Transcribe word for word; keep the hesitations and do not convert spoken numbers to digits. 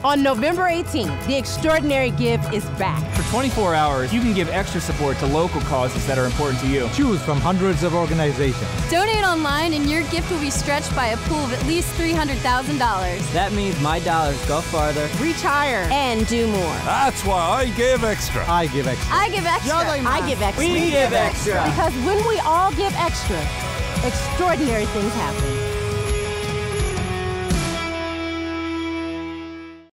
On November eighteenth, The Extraordinary Give is back. For twenty-four hours, you can give extra support to local causes that are important to you. Choose from hundreds of organizations. Donate online and your gift will be stretched by a pool of at least three hundred thousand dollars. That means my dollars go farther, reach higher, and do more. That's why I give extra. I give extra. I give extra. I give extra. We give extra. Because when we all give extra, extraordinary things happen.